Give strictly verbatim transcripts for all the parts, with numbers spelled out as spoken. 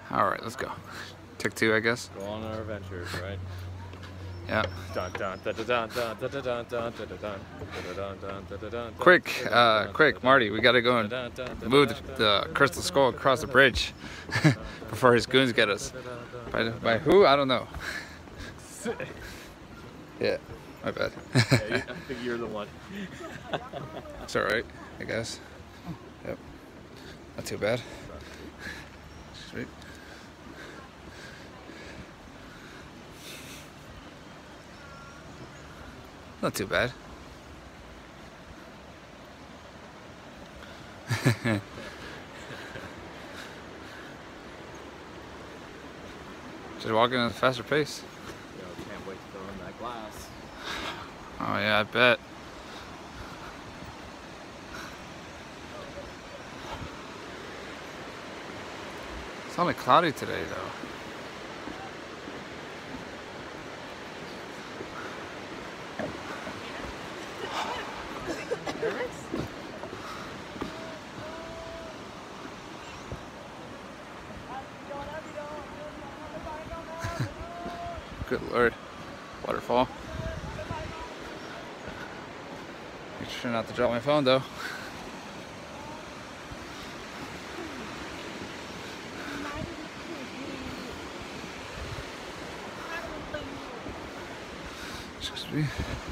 All right, let's go. Take two, I guess. Go on our adventures, right? Yeah. Quick, uh, quick, Marty, we gotta go and move the, the crystal skull across the bridge before his goons get us. By, by who? I don't know. Yeah, my bad. Yeah, I think you're the one. It's alright, I guess. Yep. Not too bad. Sweet. Not too bad. Just walking at a faster pace. Yo, can't wait to throw in that glass. Oh yeah, I bet. It's only cloudy today though. Good lord. Waterfall. Make sure not to drop my phone though. Excuse me.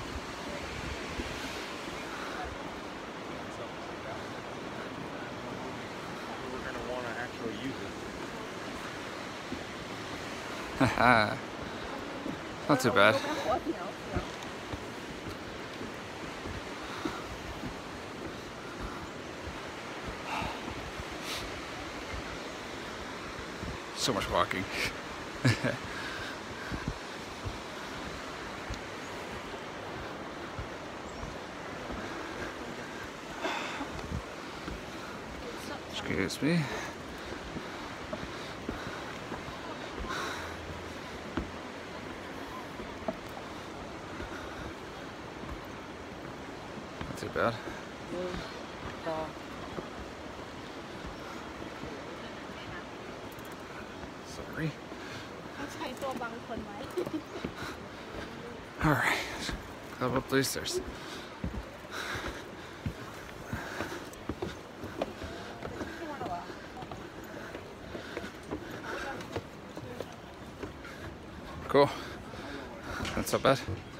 We're gonna want to actually use it. Haha. Not too bad. So much walking. Excuse me. Not too bad. Sorry. Alright, climb up these stairs. Cool. That's not bad.